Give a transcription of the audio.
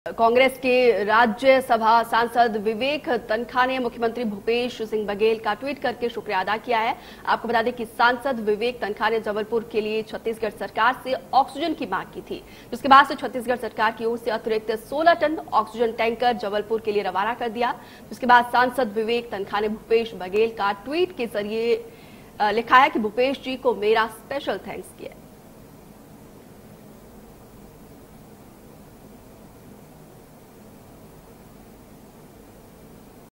कांग्रेस के राज्यसभा सांसद विवेक तनखा ने मुख्यमंत्री भूपेश सिंह बघेल का ट्वीट करके शुक्रिया अदा किया है। आपको बता दें कि सांसद विवेक तनखा ने जबलपुर के लिए छत्तीसगढ़ सरकार से ऑक्सीजन की मांग की थी, जिसके बाद से छत्तीसगढ़ सरकार की ओर से अतिरिक्त 16 टन ऑक्सीजन टैंकर जबलपुर के लिए रवाना कर दिया। जिसके बाद सांसद विवेक तनखा ने भूपेश बघेल का ट्वीट के जरिए लिखा है कि भूपेश जी को मेरा स्पेशल थैंक्स किया।